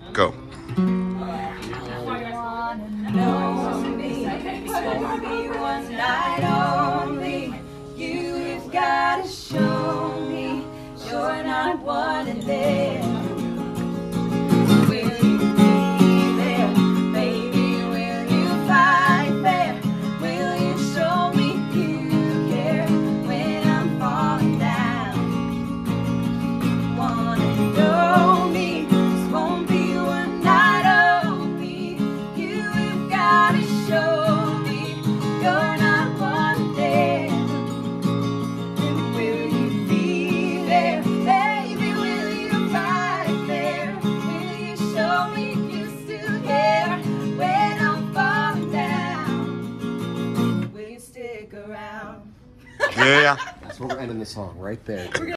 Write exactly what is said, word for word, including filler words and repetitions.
Go. You've got to show me you're not one of them. Will you be there, baby? Will you fight fair? Will you show me you care when I'm falling down? You wanna know me? This won't be one night only. You've got to show me you're not one of them. Yeah. That's where we're ending the song, right there.